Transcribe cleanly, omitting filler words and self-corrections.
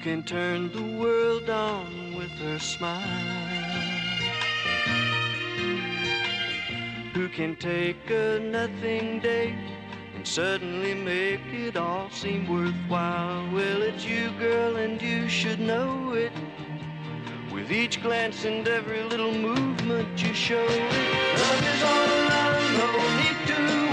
can turn the world on with her smile? Who can take a nothing day and suddenly make it all seem worthwhile? Well, it's you, girl, and you should know it. With each glance and every little movement you show it. Love is all around, no need to